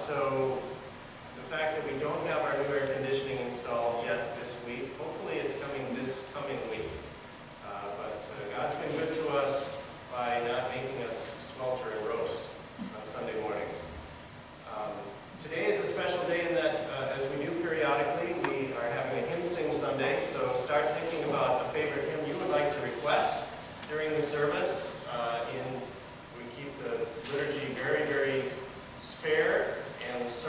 So the fact that we don't have our new air conditioning installed yet this week, hopefully it's coming this coming week. But God's been good to us by not making us swelter and roast on Sunday mornings. Today is a special day in that, as we do periodically, we are having a hymn sing Sunday. So start thinking about a favorite hymn you would like to request during the service. We keep the liturgy very, very spare and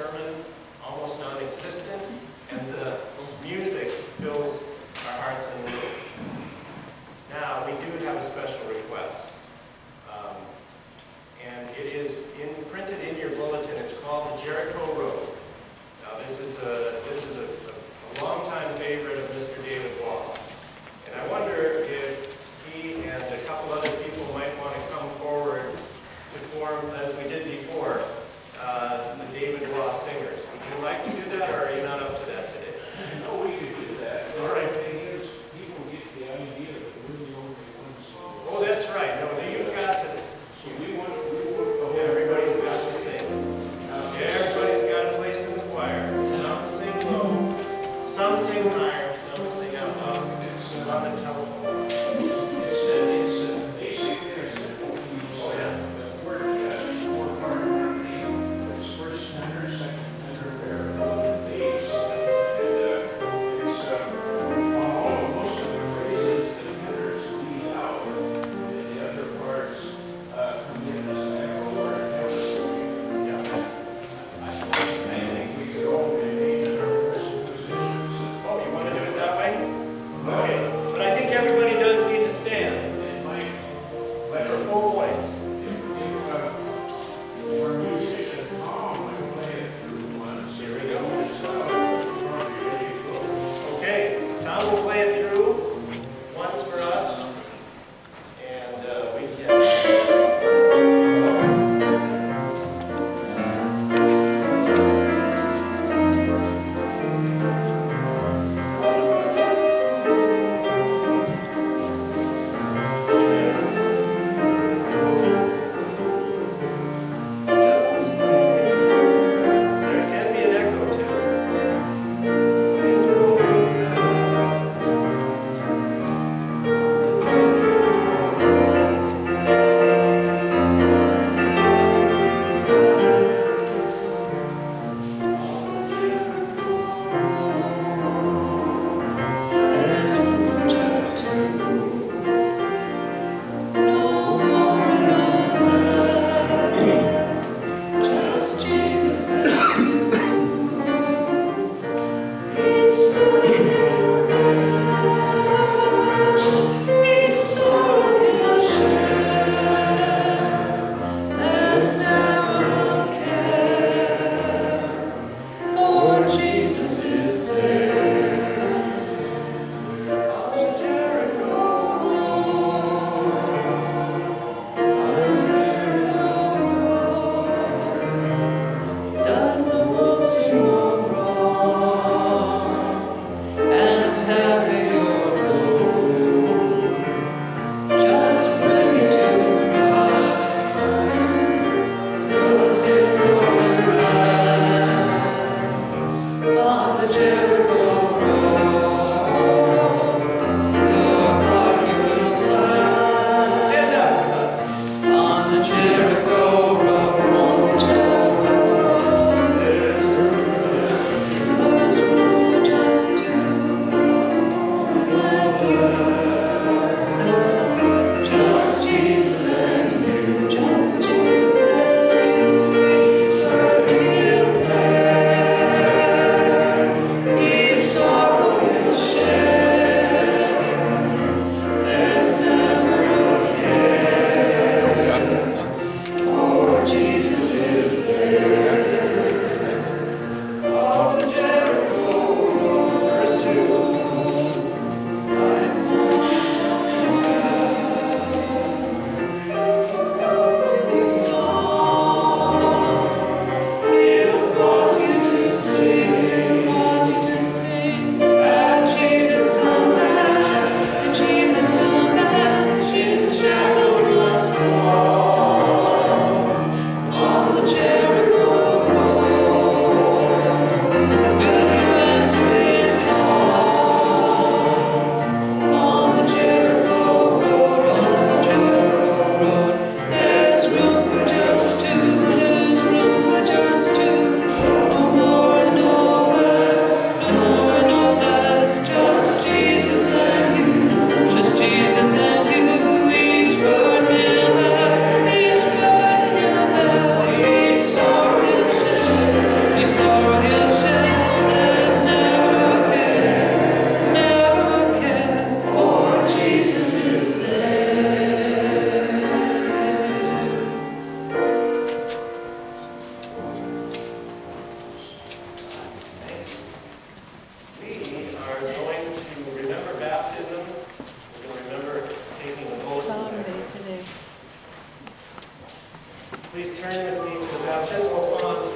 baptismal font.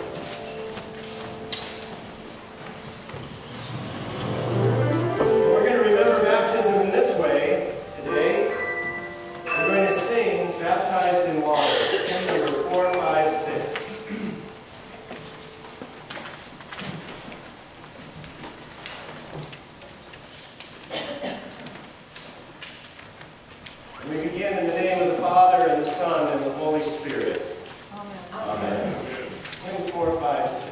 We're going to remember baptism in this way today. We're going to sing Baptized in Water, hymn number 456. We begin in the name of the Father, and the Son, and the Holy Spirit. Amen. Amen. Hymn 456.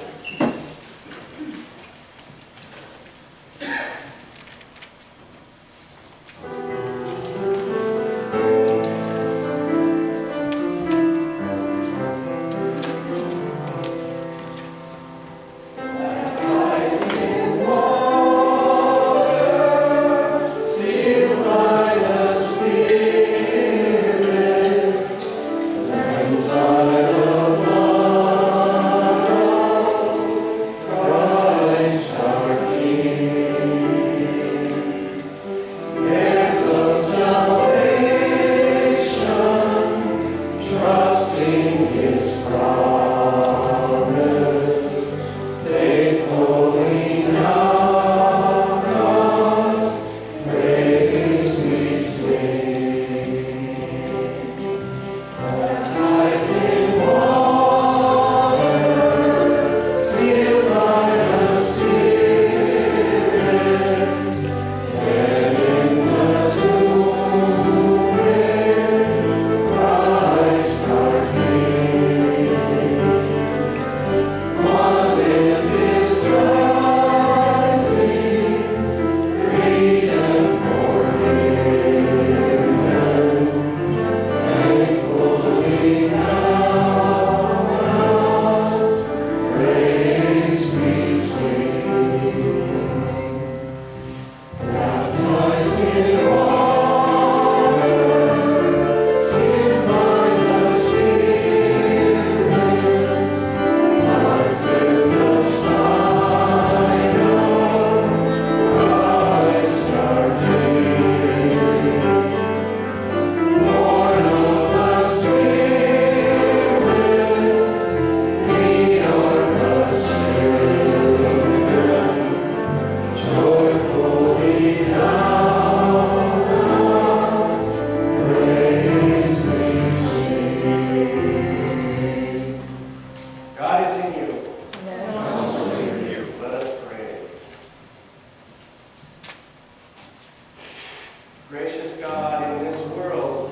Gracious God, in this world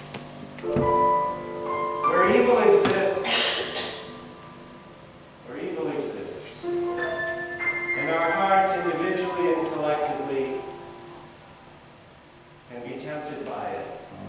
where evil exists, and our hearts individually and collectively can be tempted by it,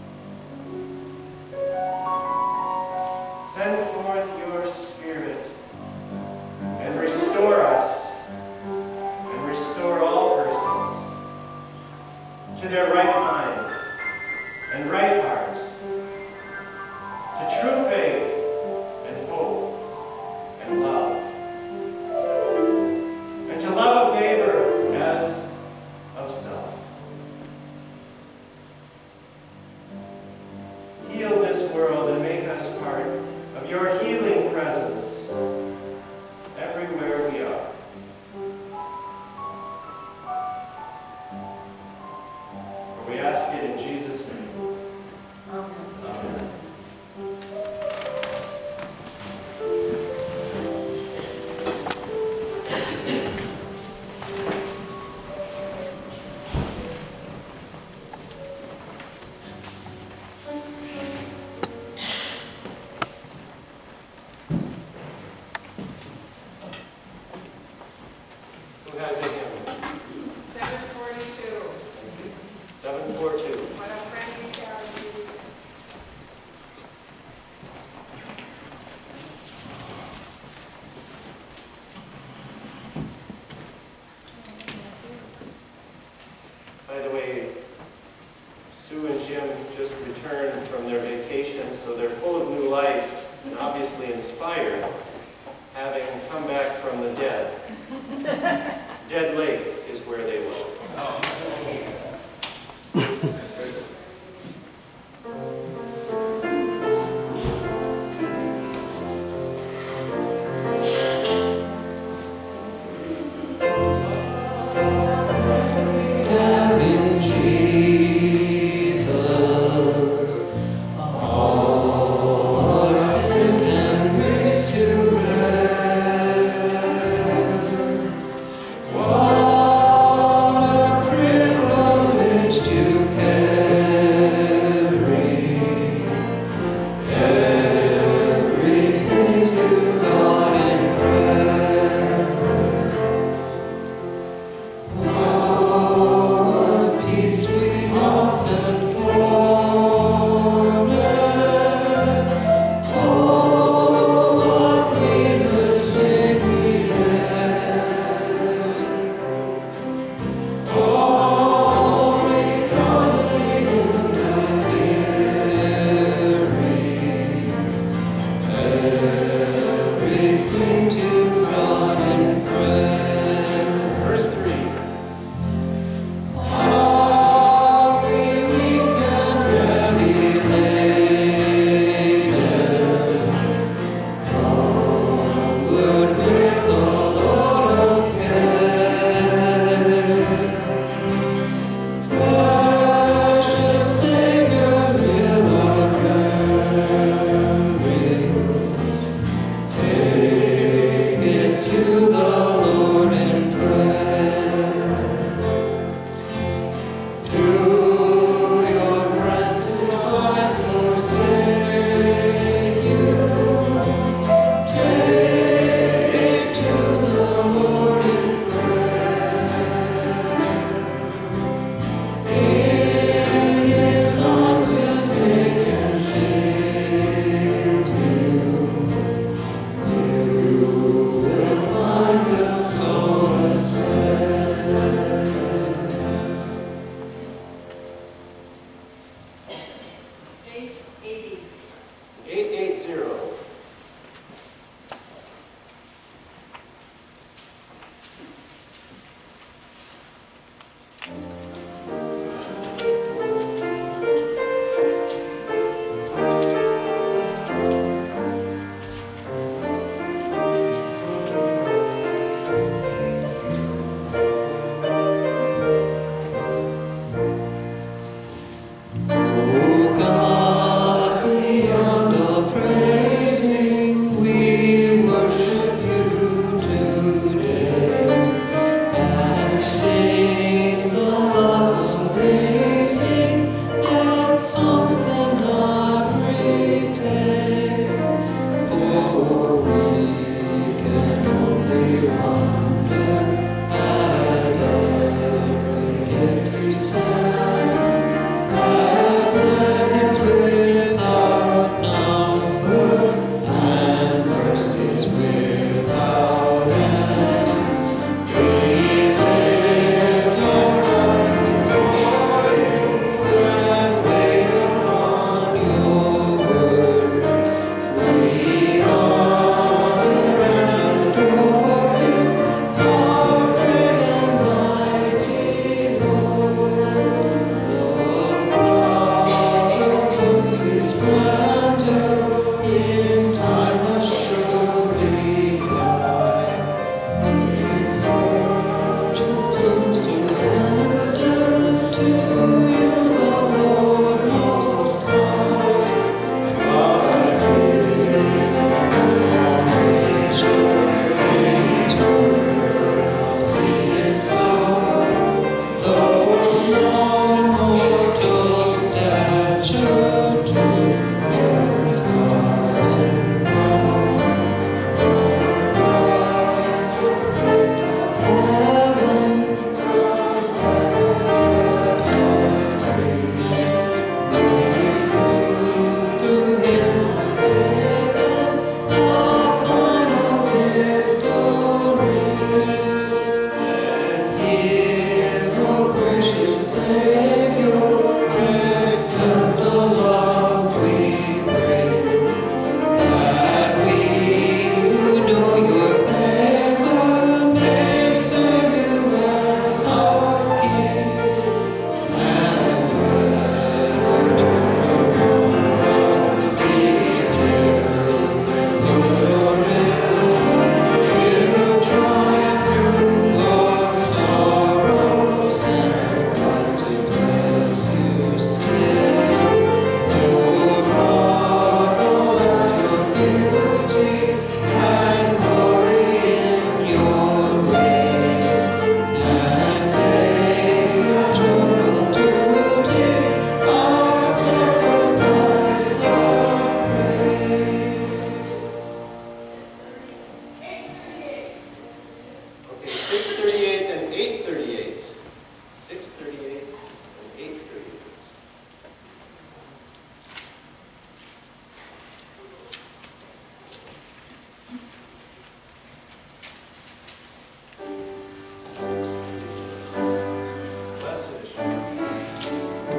send forth your Spirit and restore us and restore all persons to their right mind and right heart, to true faith and hope and love, and to love of neighbor as of self. Heal this world and make us part of your healing presence everywhere we are. We ask it in Jesus' name. Amen. Amen. Who has a hymn? 742. 742. What a friend we have in Jesus. By the way, Sue and Jim just returned from their vacation, so they're full of new life and obviously inspired, having come back from the dead. Dead 6:38 and 8:38. 6:38 and 8:38. Blessed assurance.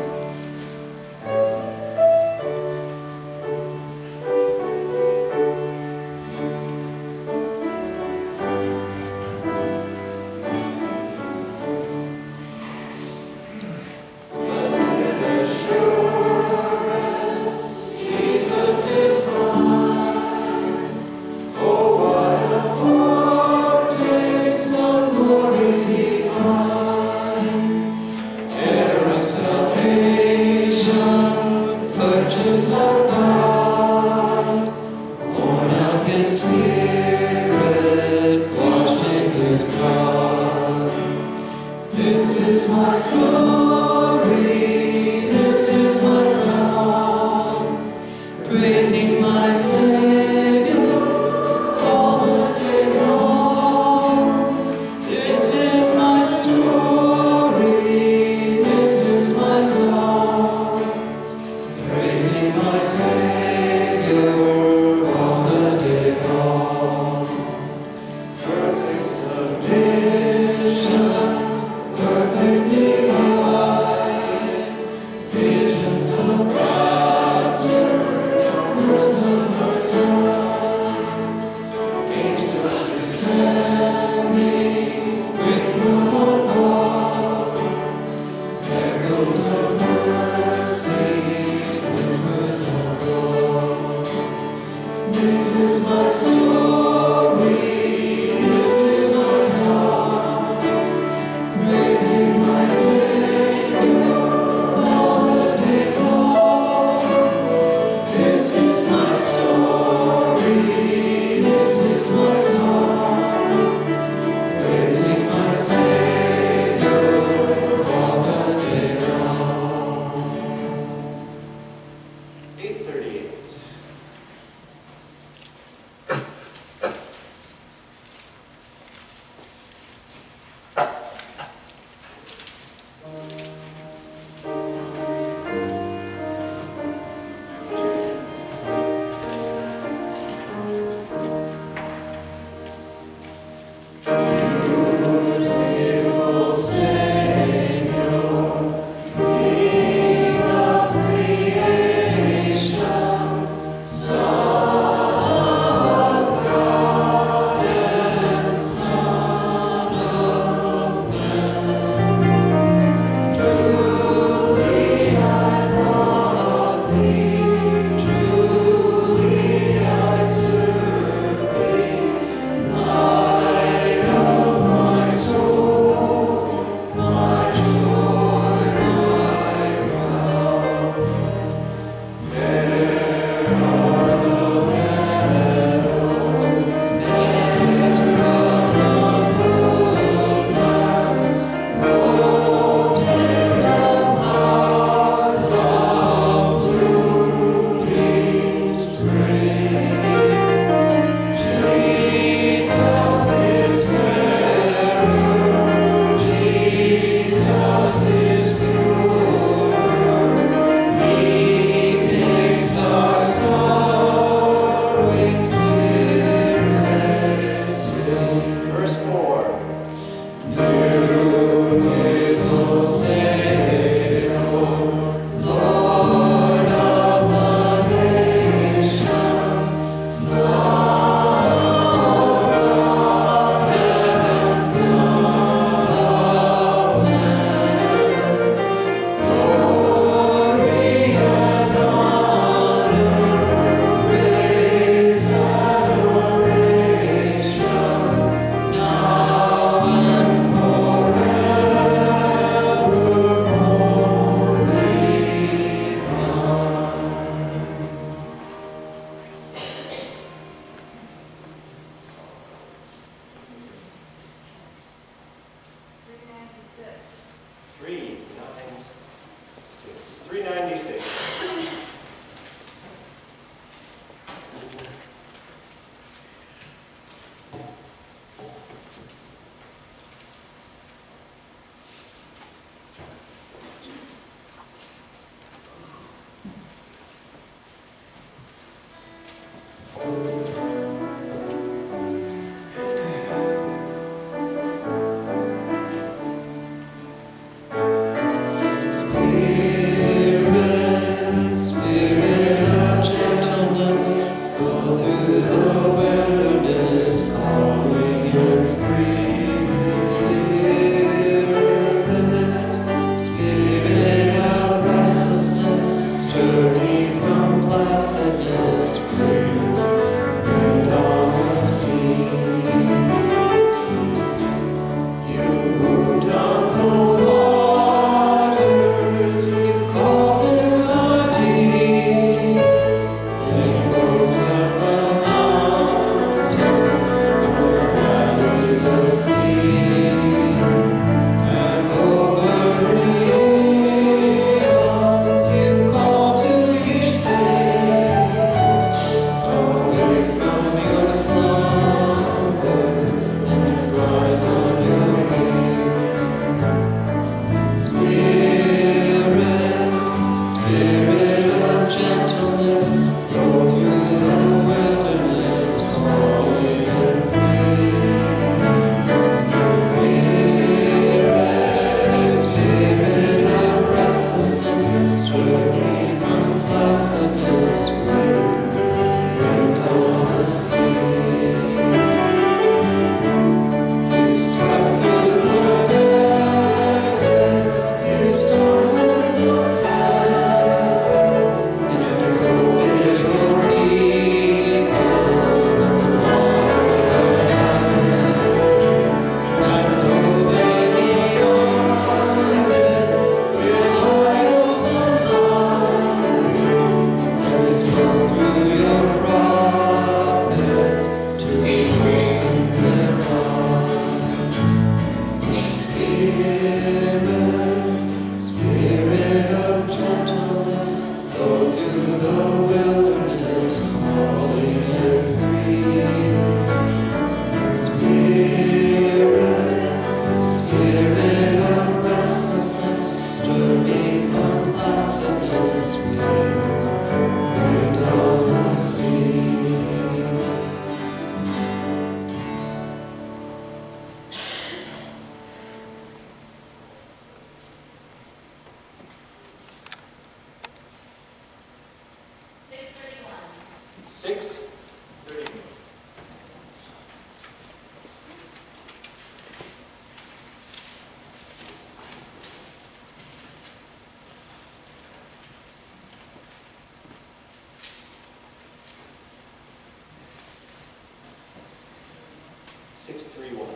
631.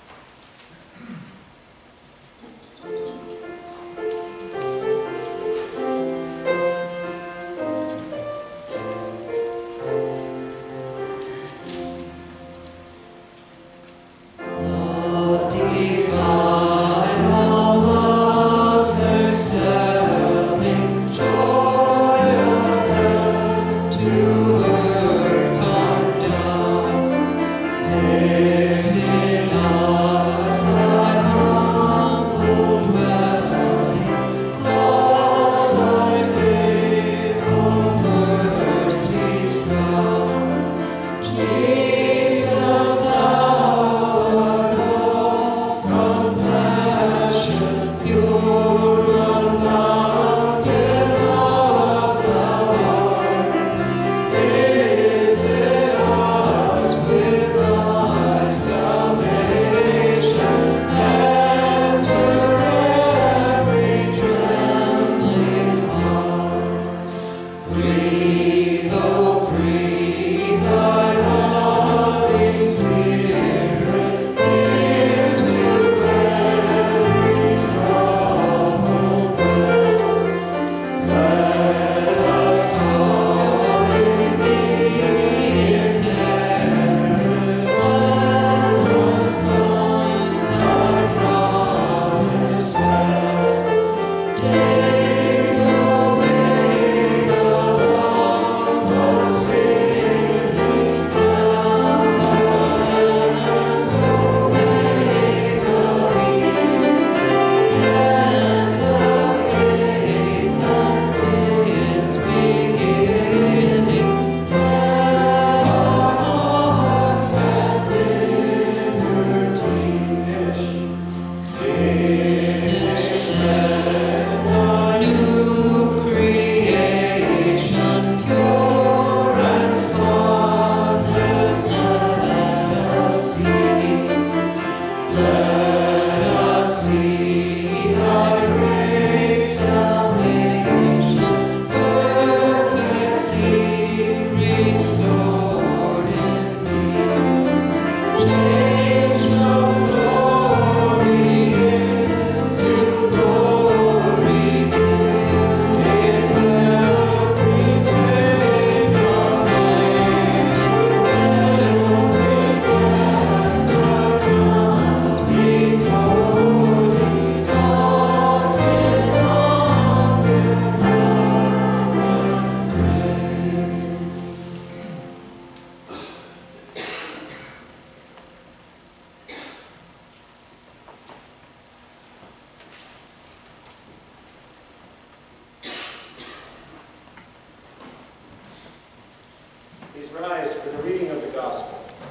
Please rise for the reading of the Gospel.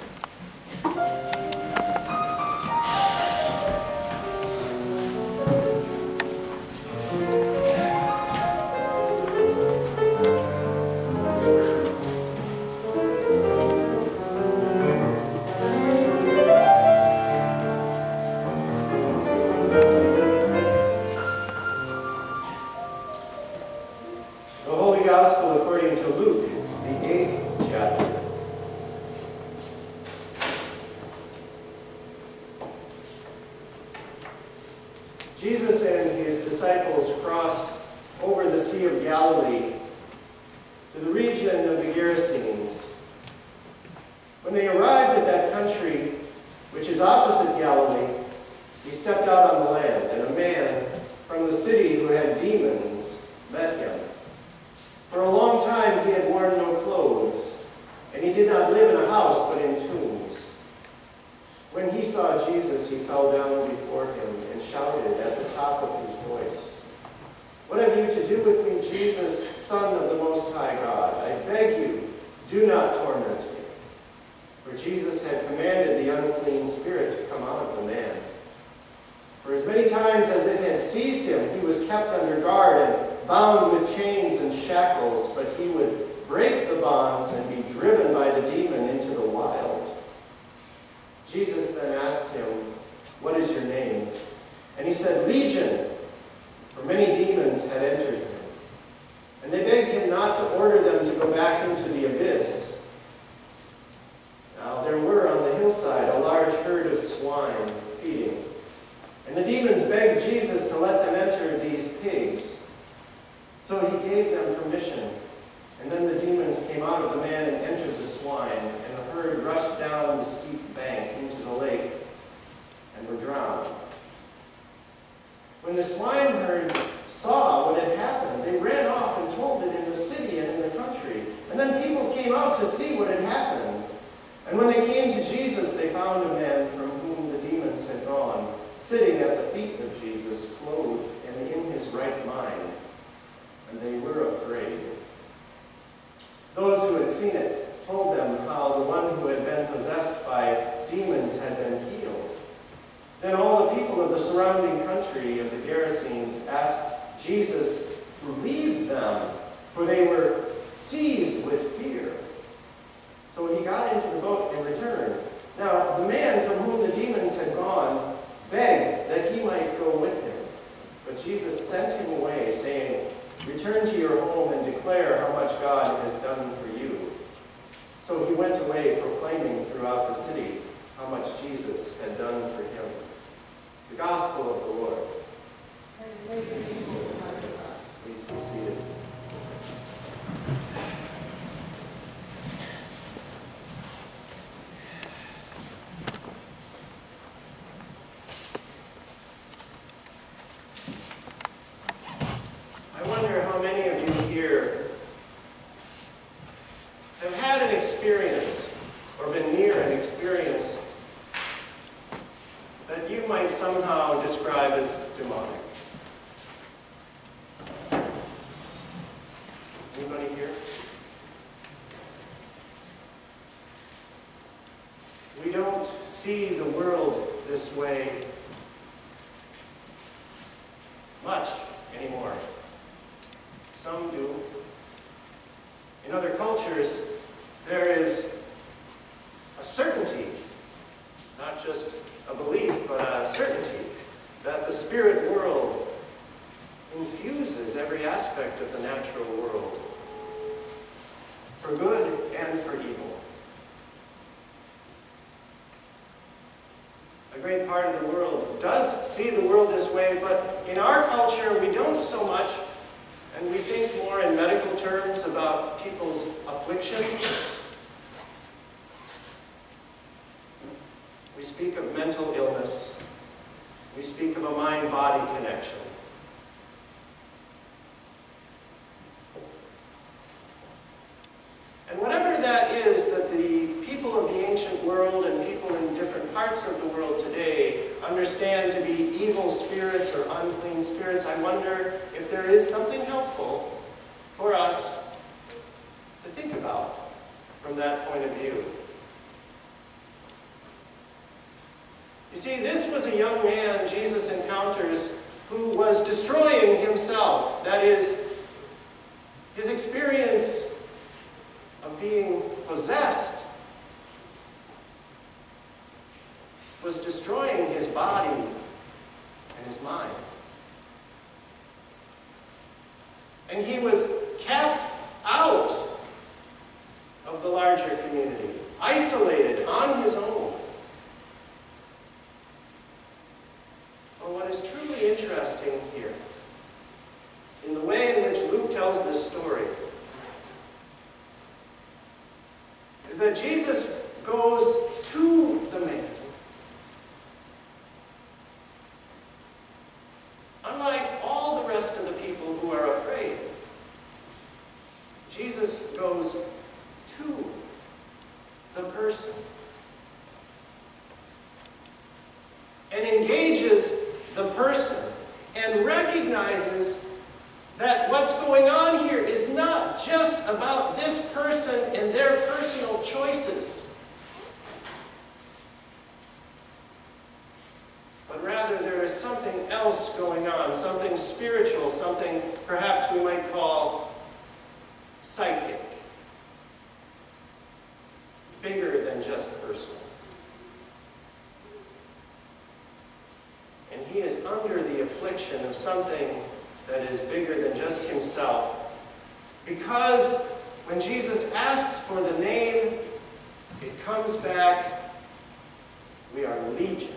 The Holy Gospel according to Luke, the 8th chapter. Jesus and his disciples crossed over the Sea of Galilee to the region of the Gerasenes. When they arrived at that country, which is opposite Galilee, he stepped out on the land, and a man from the city who had demons met him. For a long time he had worn no clothes, and he did not live in a house but in tombs. When he saw Jesus, he fell down before him and shouted at the top of his voice, "What have you to do with me, Jesus, Son of the Most High God? I beg you, do not torment me." For Jesus had commanded the unclean spirit to come out of the man. For as many times as it had seized him, he was kept under guard and bound with chains and shackles, but he would break the bonds and be driven by the demon into the wild. Jesus then asked him, "What is your name?" And he said, "Legion," for many demons had entered him. And they begged him not to order them to go back into the abyss. Now there were on the hillside a large herd So he gave them permission, and then the demons came out of the man and entered the swine, and the herd rushed down the steep bank into the lake and were drowned. When the swineherds saw what had happened, they ran off and told it in the city and in the country. And then people came out to see what had happened. And when they came to Jesus, they found a man from whom the demons had gone, sitting at the feet of Jesus, clothed and in his right mind. And they were afraid. Those who had seen it told them how the one who had been possessed by demons had been healed. Then all the people of the surrounding country of the Gerasenes asked Jesus to leave them, for they were seized with fear. So he got into the boat and returned. Now the man from whom the demons had gone begged that he might go with him. But Jesus sent him away, saying, "Return to your home and declare how much God has done for you." So he went away, proclaiming throughout the city how much Jesus had done for him. The Gospel of the Lord. Please be seated. I wonder how many of you here have had an experience or been near an experience that you might somehow describe as demonic. Anybody here? We don't see the world this way much anymore. Some do. In other cultures, there is a certainty, not just a belief, but a certainty that the spirit world infuses every aspect of the natural world, for good and for evil. A great part of the world does see the world this way, but in our culture we don't so much, and we think more in medical terms about people's afflictions. We speak of mental illness. We speak of a mind-body connection. And whatever that is that the people of the ancient world and people in different parts of the world today understand to be evil spirits or unclean spirits, I wonder if there is something helpful for us to think about from that point of view. You see, this was a young man Jesus encounters who was destroying himself. That is, his experience of being possessed was destroying his body and his mind. And he was kept out of the larger community, isolated on his own. But what is truly interesting here, in the way in which Luke tells this story, is that Jesus goes to the man. Unlike all the rest of the people who are afraid, Jesus goes to the person and engages the person and recognizes that what's going on here is not just about this person and their personal choices, but rather there is something else going on, something spiritual, something perhaps we might call psychic, bigger than just personal. And he is under the affliction of something that is bigger than just himself. Because when Jesus asks for the name, it comes back, we are legion.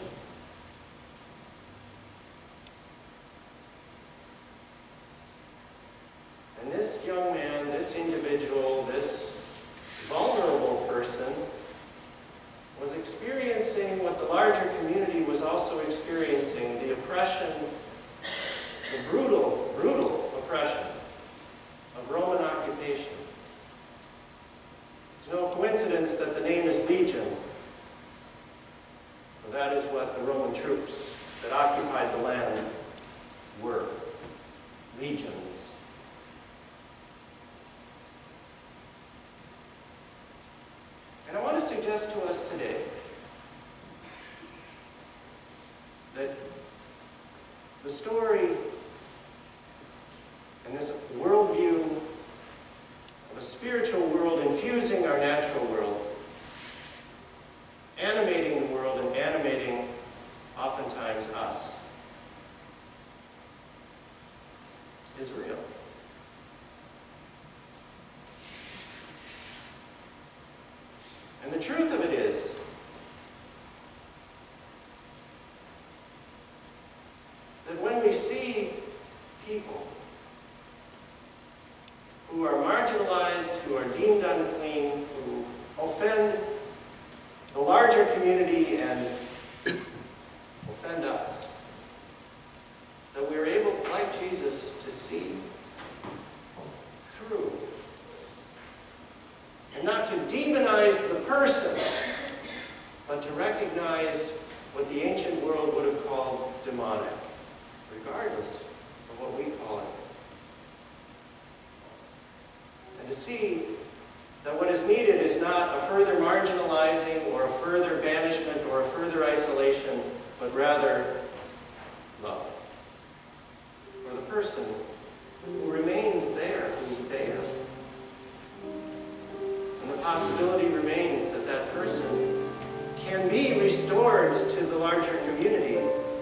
this young man, this individual, this vulnerable person was experiencing what the larger community was also experiencing, the oppression, the brutal, brutal oppression of Roman occupation. It's no coincidence that the name is Legion, for that is what the Roman troops that occupied the land were. Legions. And I want to suggest to us today that the story and this worldview of a spiritual world infusing our natural world, animating the world and animating oftentimes us, is real. And the truth of it is that when we see people who are marginalized, who are deemed unclean, who offend the larger community and offend us, that we are able, like Jesus, to see through. And not to demonize the person, but to recognize what the ancient world would have called demonic, regardless of what we call it. And to see that what is needed is not a further marginalizing or a further banishment or a further isolation, but rather love for the person who remains there, who's there. And the possibility remains that that person can be restored to the larger community.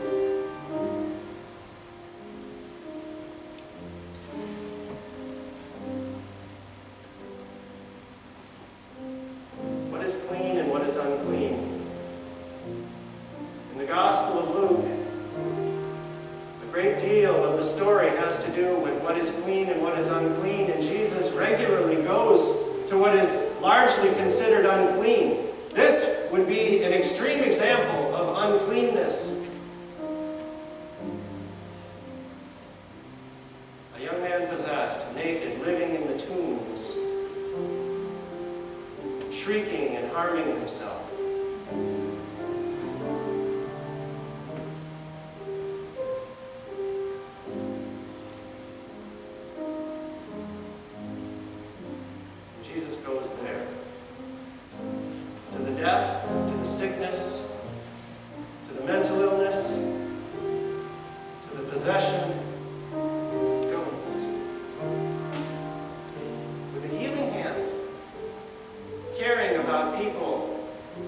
What is clean and what is unclean? In the Gospel of Luke, a great deal of the story has to do with what is clean and what is unclean, and Jesus regularly goes to what is largely considered unclean. This would be an extreme example of uncleanness. A young man possessed, naked, living in the tombs, shrieking and harming himself. Jesus goes there. To the death, to the sickness, to the mental illness, to the possession, he goes. With a healing hand, caring about people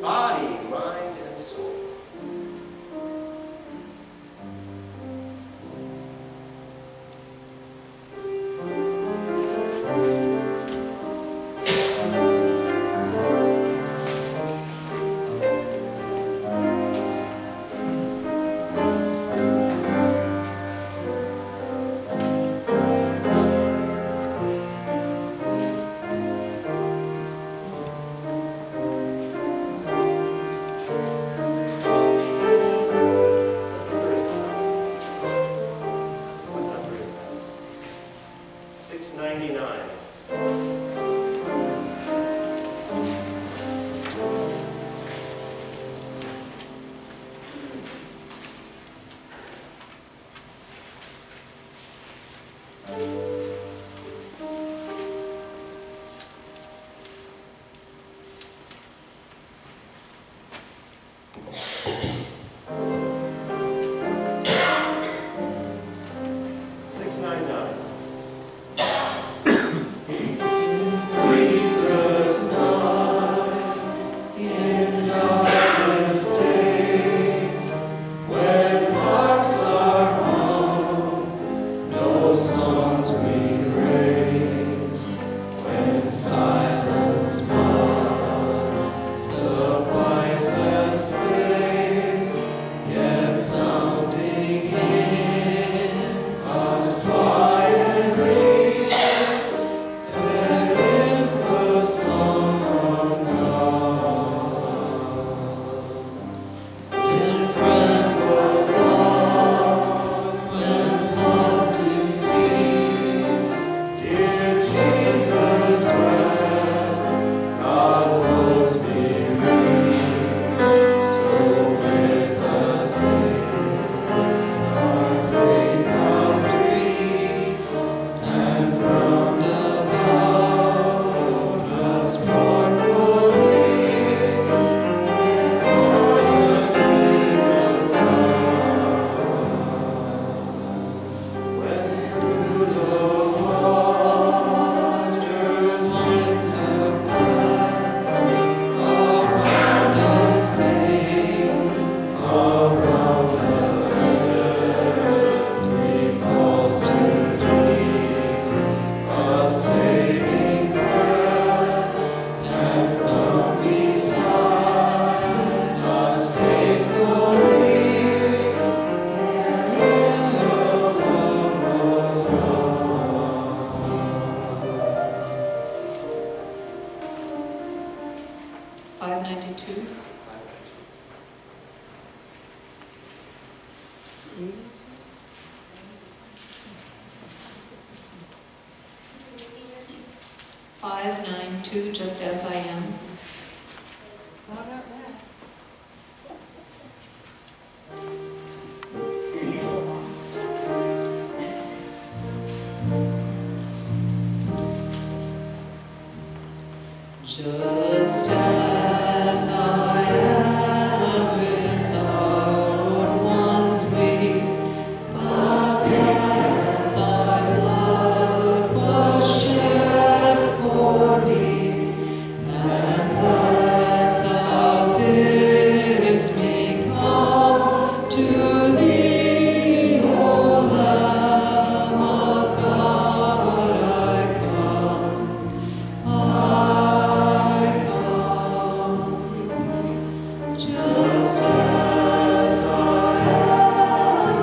592, just as I am. How about that? Just as I am without one plea, but that thy blood was shed for me, and that thou didst me come to thee, O Lamb of God, I come. I come, just as I am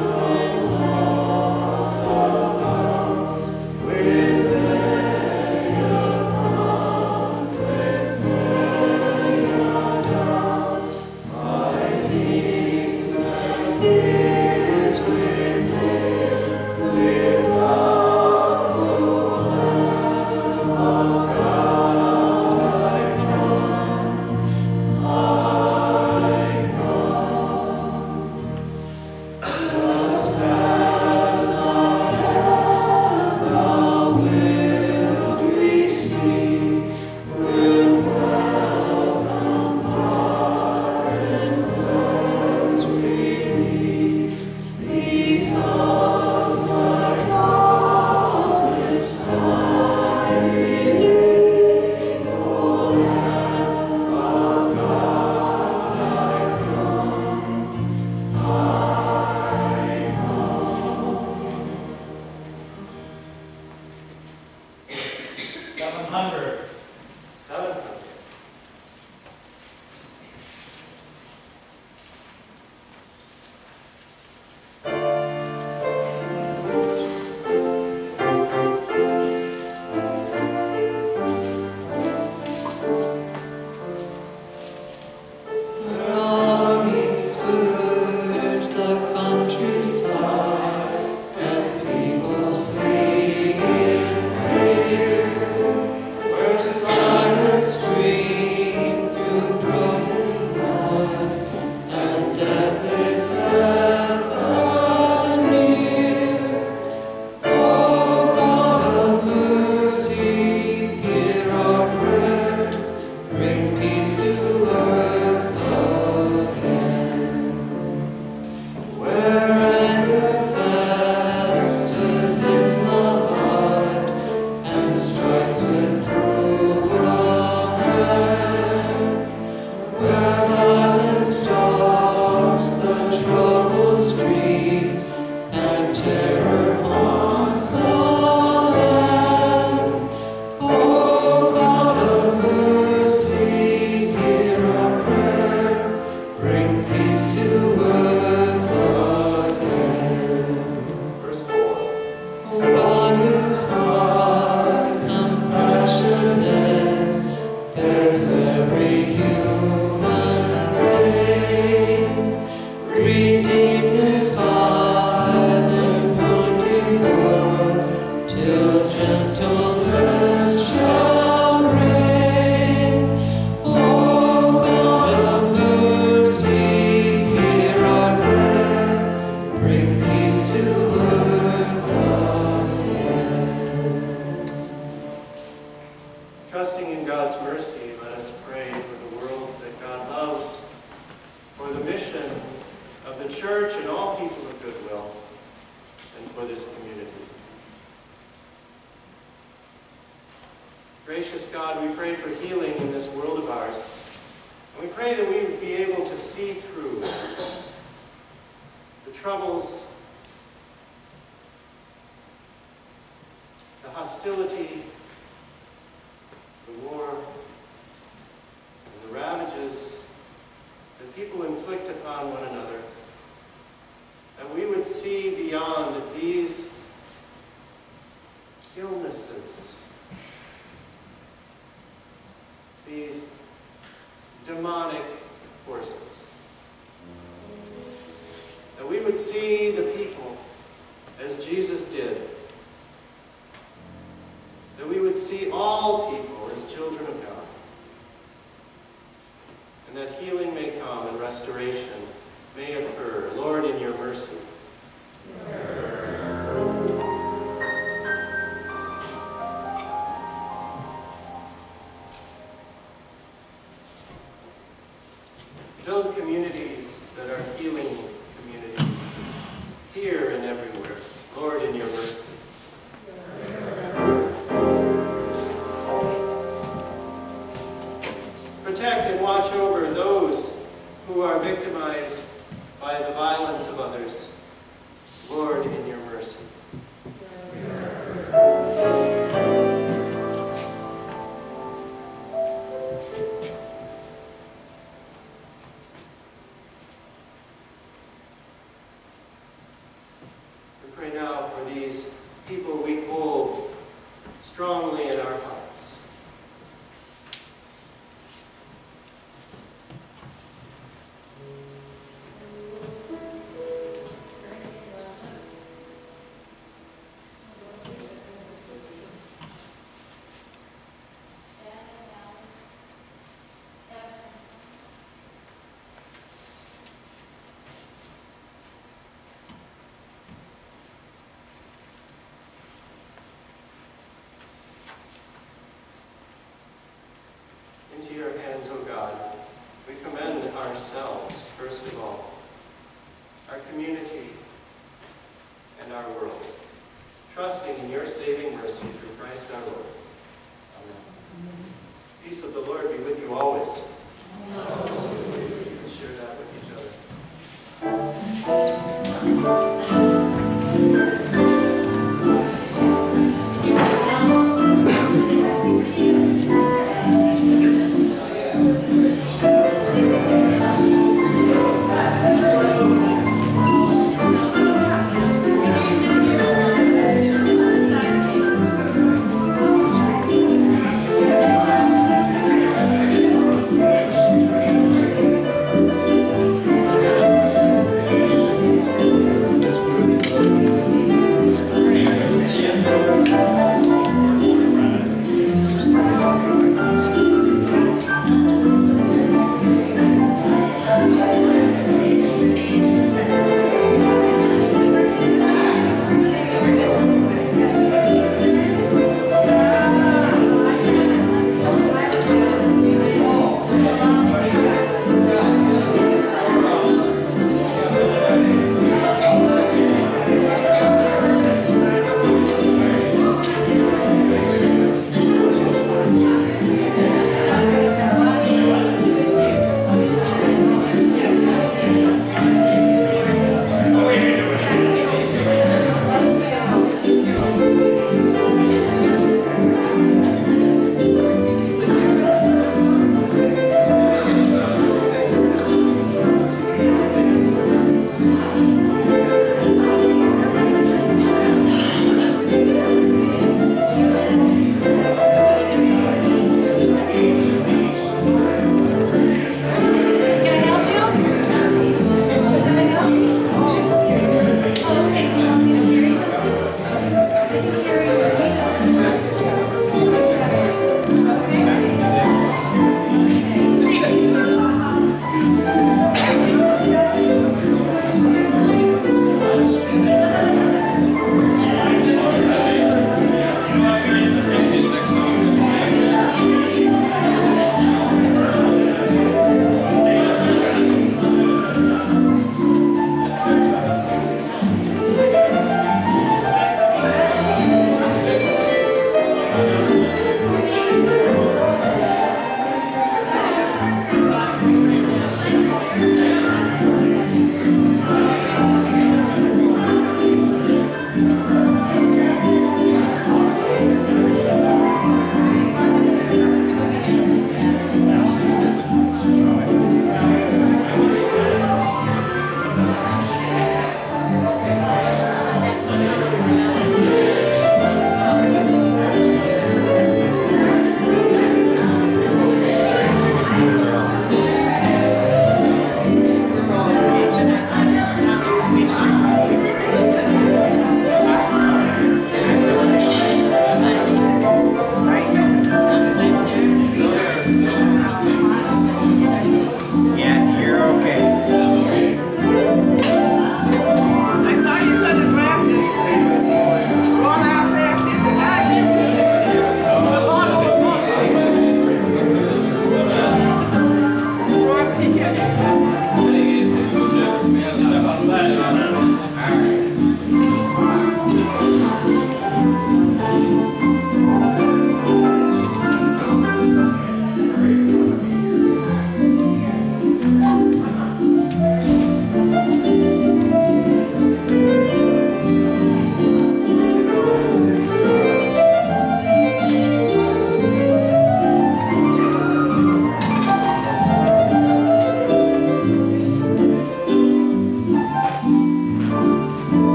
with many a conflict, many a doubt, fightings and fears within, without, O Lamb of God, I come, just as I am, thou wilt receive with welcome pardon, cleanse freely, because thy promise I believe, O Lamb of God, I come, I come. 700. 700. Armies scourge the countryside, and people flee in fear, where sirens scream through broken walls, and death is ever near. O God of mercy, hear our prayer, bring peace to earth again. Where anger festers in the heart and strikes with cruel hand, where violence stalks the troubled streets and terror haunts the land. O God of mercy, hear our prayer, bring peace to earth again. Verse 4. O God, whose heart compassionate bears every human pain, redeem this violent, wounded world till gentleness shall reign. O God of mercy, hear our prayer, bring peace to earth again. Trusting in God's mercy, let us pray for the world that God loves, for the mission of the church and all people of goodwill, and for this community. Gracious God, we pray for healing in this world of ours, and we pray that we would be able to see through the troubles, the hostility, the war, and the ravages that people inflict upon one another, that we would see beyond these illnesses, these demonic forces, that we would see the people as Jesus did. That we would see all people as children of God. And that healing may come and restoration may occur. Lord, in your mercy. Build communities that are healing communities, here and everywhere. Lord, in your mercy. Protect and watch over those who are victimized by the violence of others. Lord, in your mercy. We pray now for these people we hold strongly in our hearts. Into your hands, O God, we commend ourselves, first of all, our community and our world, trusting in your saving mercy through Christ our Lord. Amen. Peace of the Lord be with you always. Share that with each other.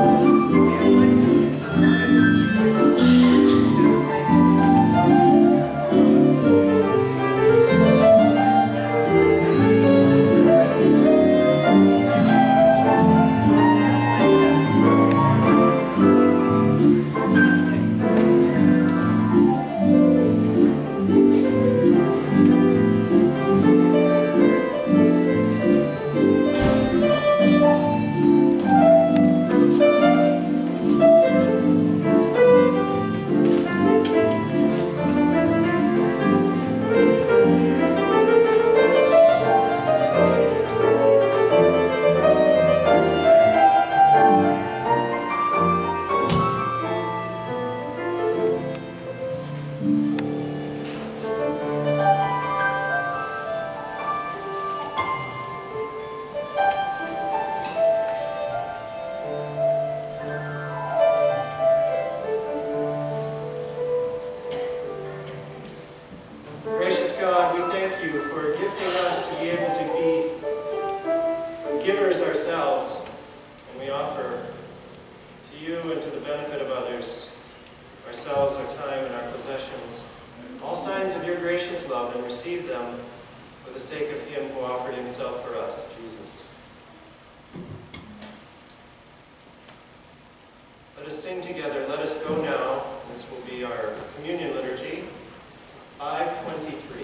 Gracious God, we thank you for gifting us to be able to be givers ourselves, and we offer to you and to the benefit of others, ourselves, our time, and our possessions, all signs of your gracious love, and receive them for the sake of him who offered himself for us, Jesus. Let us sing together, Let Us Go Now. This will be our communion liturgy, 523.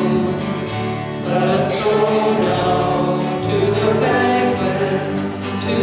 To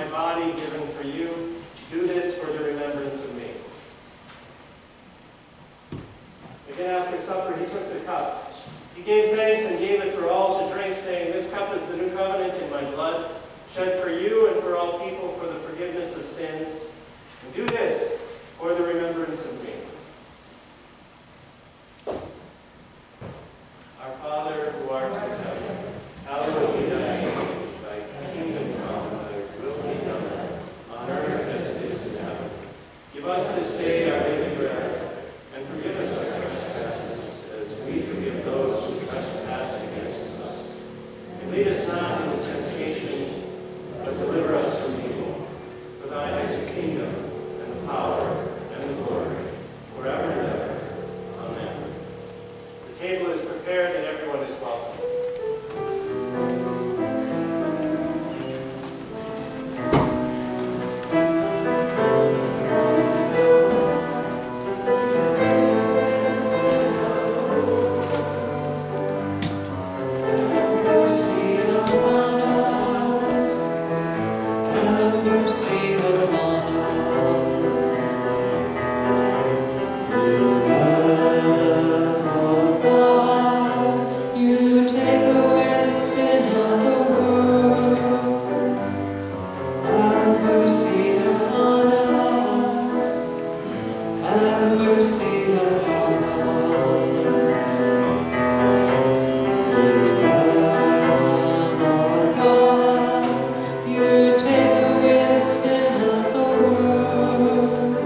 my body given for you. Do this for the remembrance of me. Again, after supper, he took the cup. He gave thanks and gave it for all to drink, saying, "This cup is the new covenant in my blood, shed for you and for all people for the forgiveness of sins. And do this for the remembrance of me." Our Father, who art in heaven, hallowed be thy name. Thy kingdom come, thy will be done, on earth as it is in heaven. Give us this day our daily bread, and forgive us our trespasses, as we forgive those who trespass against us. And lead us not into temptation, but deliver us from evil. For thine is the kingdom, and the power, and the glory, forever and ever. Amen. The table is prepared, and everyone is welcome. You take away the sin of the world.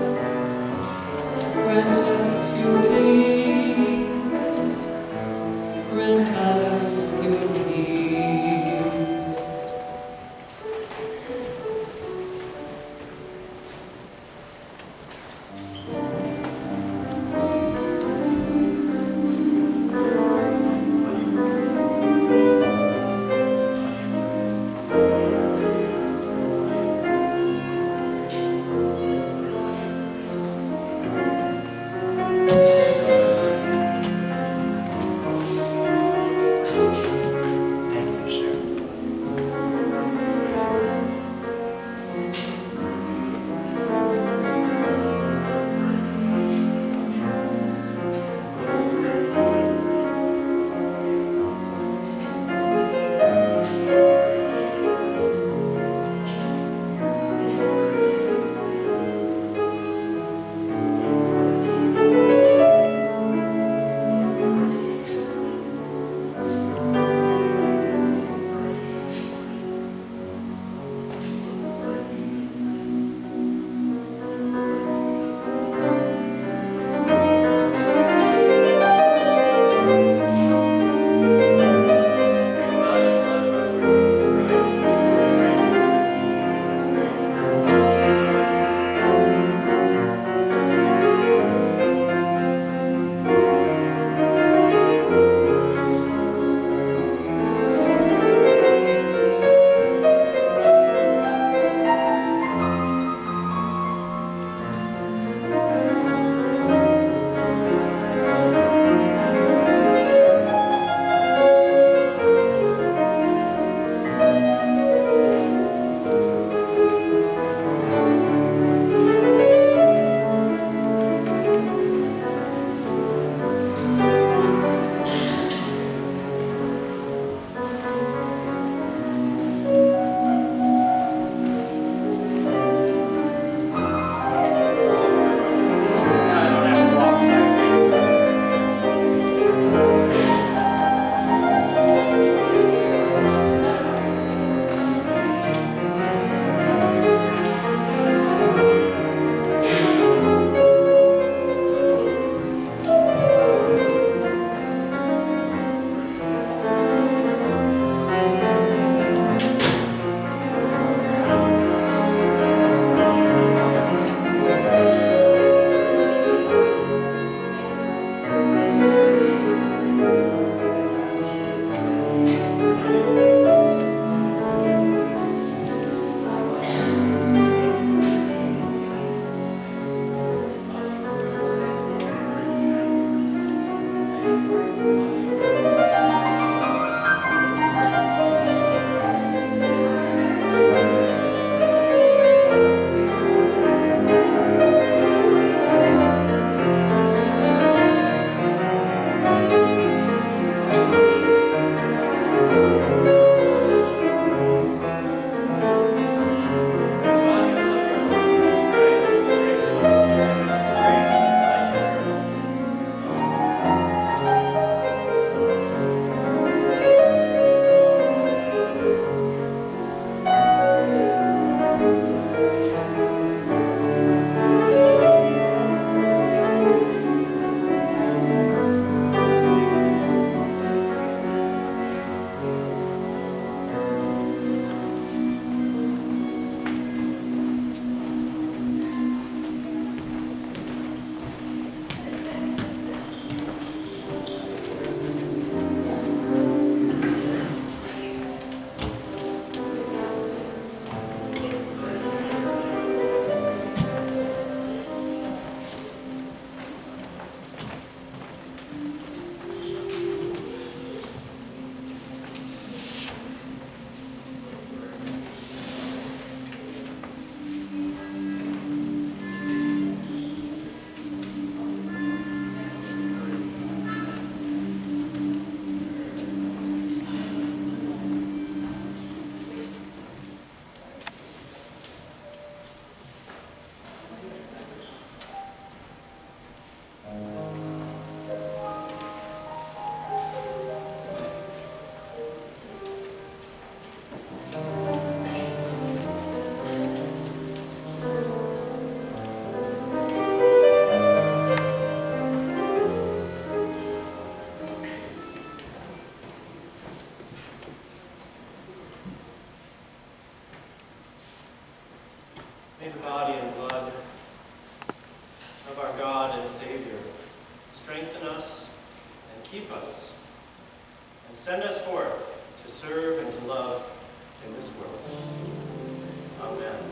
May the body and blood of our God and Savior strengthen us and keep us and send us forth to serve and to love in this world. Amen.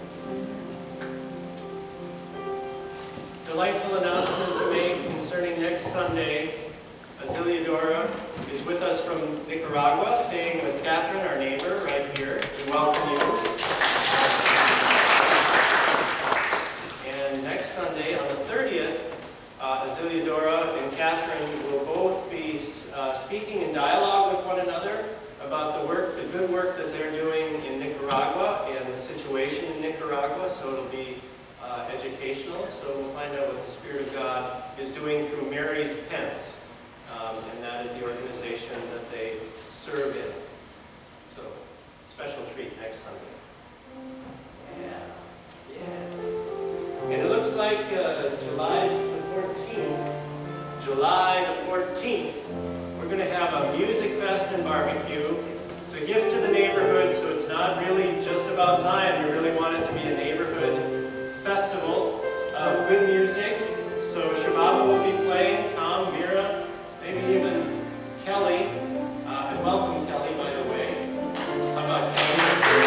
Delightful announcement to make concerning next Sunday. Aziliadora is with us from Nicaragua, staying with Catherine, our neighbor, right here. We welcome you. And next Sunday, on the 30th, Aziliadora and Catherine will both be speaking in dialogue with one another about the good work that they're doing in Nicaragua and the situation in Nicaragua. So it'll be educational. So we'll find out what the Spirit of God is doing through Mary's Pence. And that is the organization that they serve in. So, special treat next Sunday. Yeah. And it looks like July the 14th, we're going to have a music fest and barbecue. It's a gift to the neighborhood, so it's not really just about Zion. We really want it to be a neighborhood festival of good music. So Shababa will be playing, Tom, Mira, maybe even Kelly. And welcome Kelly, by the way. How about Kelly?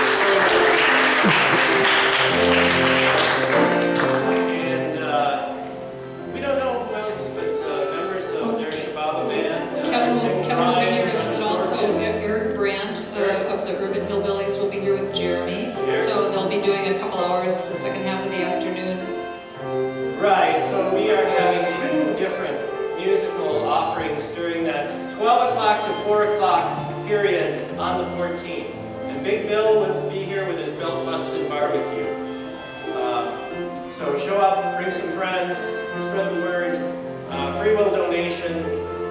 And we don't know who else, but members of their Shababa band. Kevin will be here, and also Eric Brandt of the Urban Hillbillies will be here with Jeremy. So they'll be doing a couple hours the second half of the afternoon. Right, so we are having two different musical offerings during that 12 o'clock to 4 o'clock period on the 14th. And Big Bill will be here with his belt busted barbecue. So show up, bring some friends, spread the word, free will donation.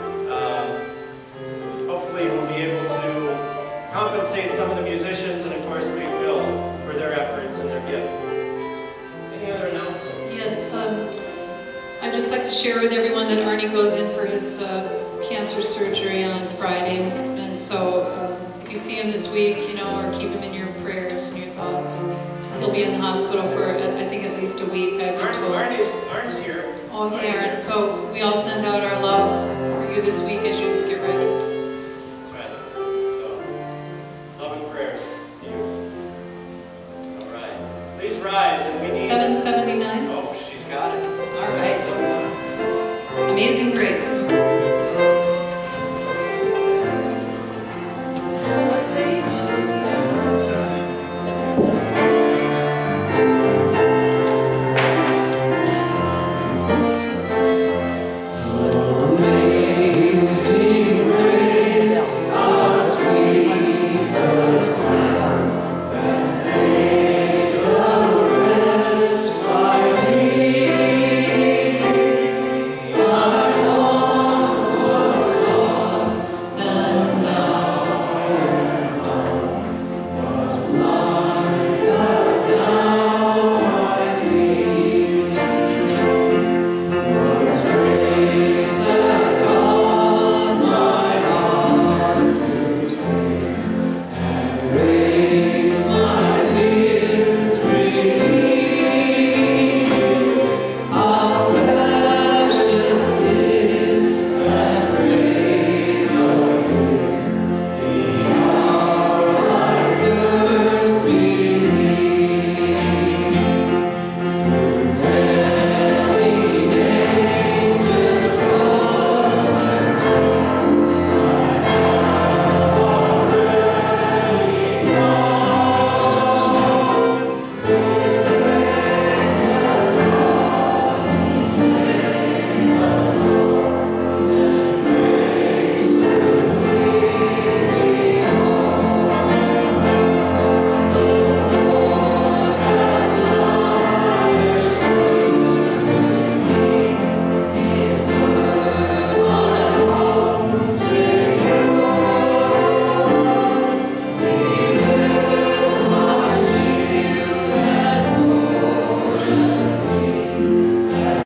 Hopefully we'll be able to compensate some of the musicians and of course Big Bill for their efforts and their gift. Any other announcements? Yes, I'd just like to share with everyone that Arnie goes in for his cancer surgery on Friday, and so if you see him this week, or keep him in your prayers and your thoughts. He'll be in the hospital for, I think, at least a week, I've been told. Arnie's here. Oh, here, and so we all send out our love for you this week as you get ready. That's right. So, love and prayers to you. All right. Please rise, and we need... 779? Oh, she's got it. All right. Amazing Grace.